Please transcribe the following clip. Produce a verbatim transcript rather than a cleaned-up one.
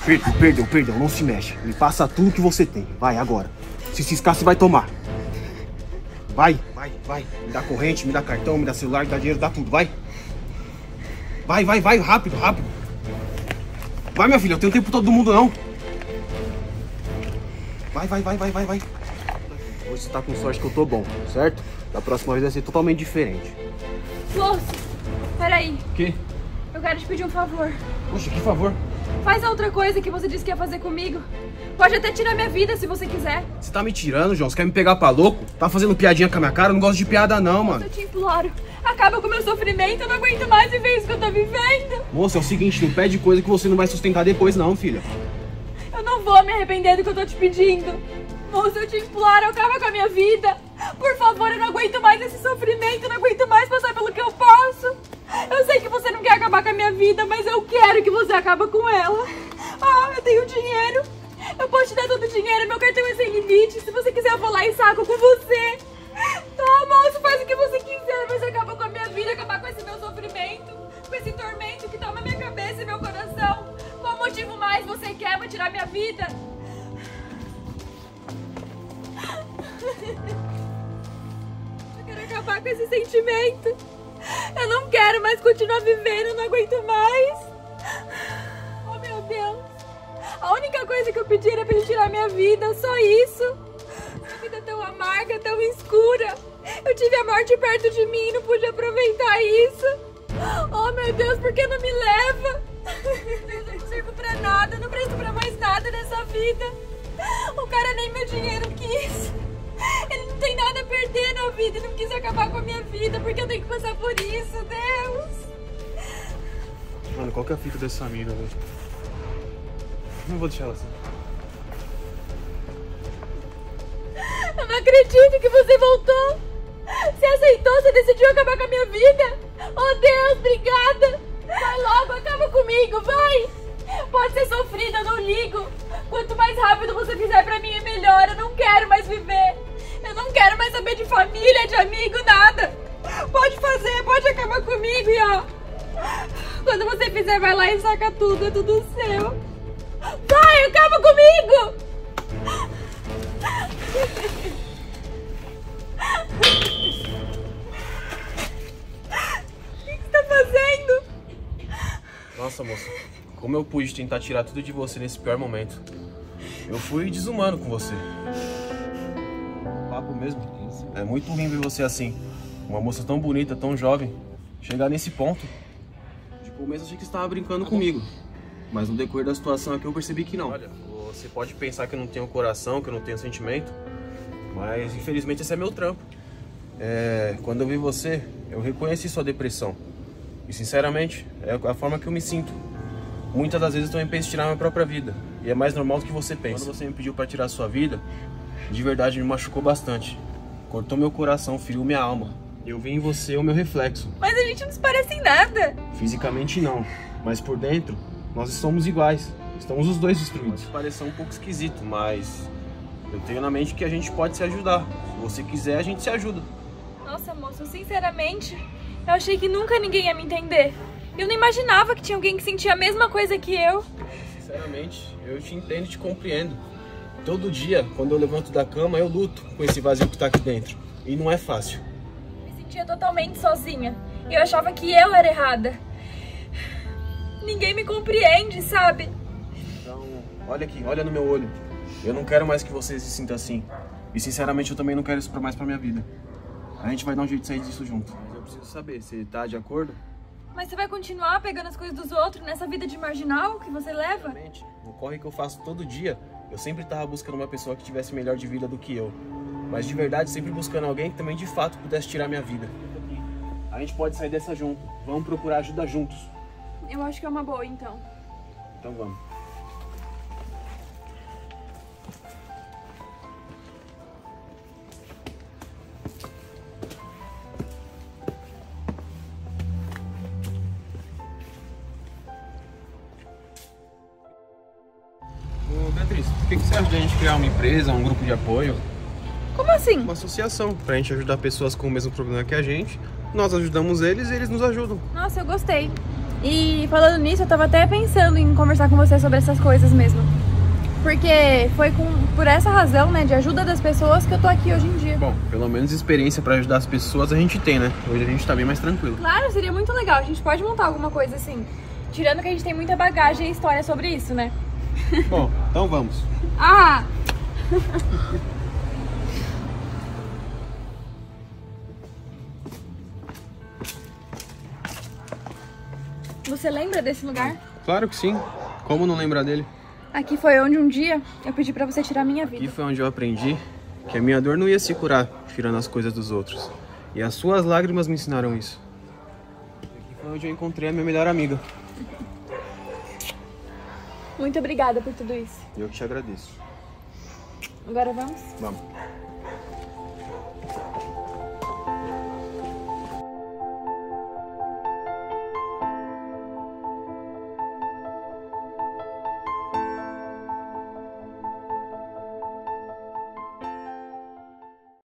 Perdeu, perdeu, perdeu. Não se mexe. Me passa tudo que você tem. Vai, agora. Se ciscar, você vai tomar. Vai, vai, vai. Me dá corrente, me dá cartão, me dá celular, me dá dinheiro, dá tudo. Vai. Vai, vai, vai. Rápido, rápido. Vai, minha filha. Eu tenho tempo todo mundo, não. Vai, vai, vai, vai, vai, vai. Hoje você tá com sorte que eu tô bom, certo? Da próxima vez vai ser totalmente diferente. Moço, peraí. O quê? Eu quero te pedir um favor. Poxa, que favor? Faz a outra coisa que você disse que ia fazer comigo. Pode até tirar minha vida se você quiser. Você tá me tirando, João? Você quer me pegar pra louco? Tá fazendo piadinha com a minha cara? Eu não gosto de piada não, mano. Eu te imploro. Acaba com o meu sofrimento. Eu não aguento mais viver isso que eu tô vivendo. Moça, é o seguinte, não pede coisa que você não vai sustentar depois não, filha. Eu não vou me arrepender do que eu tô te pedindo. Moça, eu te imploro, acaba com a minha vida. Por favor, eu não aguento mais esse sofrimento. Eu não aguento mais passar pelo que eu passo. Eu sei que você não quer acabar com a minha vida, mas eu quero que você acabe com ela. Ah, eu tenho dinheiro. Eu posso te dar todo o dinheiro, meu cartão é sem limite. Se você quiser, eu vou lá e saco com você. Tá, moço, faz o que você quiser, mas acaba com a minha vida, acabar com esse meu sofrimento, com esse tormento que toma minha cabeça e meu coração. Qual motivo mais você quer pra tirar minha vida? Eu quero acabar com esse sentimento. Eu não quero mais continuar vivendo, eu não aguento mais. Oh, meu Deus. A única coisa que eu pedi era pra ele tirar minha vida, só isso. Minha vida é tão amarga, tão escura. Eu tive a morte perto de mim e não pude aproveitar isso. Oh, meu Deus, por que não me leva? Eu não sirvo pra nada, não presto pra mais nada nessa vida. O cara nem meu dinheiro quis. Ele não tem nada a perder na vida e não quis acabar com a minha vida porque eu tenho que passar por isso, Deus. Mano, qual que é a fita dessa mina, velho? Não vou deixar ela assim. Eu não acredito que você voltou. Você aceitou, você decidiu acabar com a minha vida. Oh, Deus, obrigada. Vai logo, acaba comigo, vai. Pode ser sofrida, eu não ligo. Quanto mais rápido você fizer pra mim é melhor. Eu não quero mais viver. Eu não quero mais saber de família, de amigo, nada. Pode fazer, pode acabar comigo e ó. Quando você fizer, vai lá e saca tudo, é tudo seu. Vai, acaba comigo! O que você tá fazendo? Nossa, moça, como eu pude tentar tirar tudo de você nesse pior momento? Eu fui desumano com você. Papo mesmo? É muito ruim ver você assim. Uma moça tão bonita, tão jovem, chegar nesse ponto. De começo eu achei que você estava brincando comigo. Mas no decorrer da situação aqui eu percebi que não. Olha, você pode pensar que eu não tenho coração, que eu não tenho sentimento, mas infelizmente esse é meu trampo. É, quando eu vi você, eu reconheci sua depressão. E sinceramente, é a forma que eu me sinto. Muitas das vezes eu também penso em tirar minha própria vida. E é mais normal do que você pensa. Quando você me pediu para tirar sua vida, de verdade me machucou bastante. Cortou meu coração, feriu minha alma. Eu vi em você o meu reflexo. Mas a gente não se parece em nada. Fisicamente não, mas por dentro nós estamos iguais. Estamos os dois destruídos. Pode parecer um pouco esquisito, mas eu tenho na mente que a gente pode se ajudar. Se você quiser, a gente se ajuda. Nossa, moço, sinceramente, eu achei que nunca ninguém ia me entender. Eu não imaginava que tinha alguém que sentia a mesma coisa que eu. Sinceramente, eu te entendo e te compreendo. Todo dia, quando eu levanto da cama, eu luto com esse vazio que tá aqui dentro. E não é fácil. Me sentia totalmente sozinha. E eu achava que eu era errada. Ninguém me compreende, sabe? Então, olha aqui, olha no meu olho. Eu não quero mais que você se sinta assim. E sinceramente, eu também não quero isso pra mais pra minha vida. A gente vai dar um jeito de sair disso junto. Mas eu preciso saber, você tá de acordo? Mas você vai continuar pegando as coisas dos outros nessa vida de marginal que você leva? Exatamente. No corre que eu faço todo dia, eu sempre tava buscando uma pessoa que tivesse melhor de vida do que eu. Mas de verdade, sempre buscando alguém que também de fato pudesse tirar minha vida. A gente pode sair dessa junto. Vamos procurar ajuda juntos. Eu acho que é uma boa, então. Então vamos. Ô, Beatriz, por que você acha de a gente criar uma empresa, um grupo de apoio? Como assim? Uma associação, pra gente ajudar pessoas com o mesmo problema que a gente. Nós ajudamos eles e eles nos ajudam. Nossa, eu gostei. E falando nisso, eu tava até pensando em conversar com você sobre essas coisas mesmo. Porque foi com, por essa razão, né, de ajuda das pessoas que eu tô aqui hoje em dia. Bom, pelo menos experiência pra ajudar as pessoas a gente tem, né? Hoje a gente tá bem mais tranquilo. Claro, seria muito legal. A gente pode montar alguma coisa assim. Tirando que a gente tem muita bagagem e história sobre isso, né? Bom, então vamos. Ah! Você lembra desse lugar? Claro que sim. Como não lembrar dele? Aqui foi onde um dia eu pedi pra você tirar minha vida. Aqui foi onde eu aprendi que a minha dor não ia se curar tirando as coisas dos outros. E as suas lágrimas me ensinaram isso. Aqui foi onde eu encontrei a minha melhor amiga. Muito obrigada por tudo isso. Eu que te agradeço. Agora vamos? Vamos.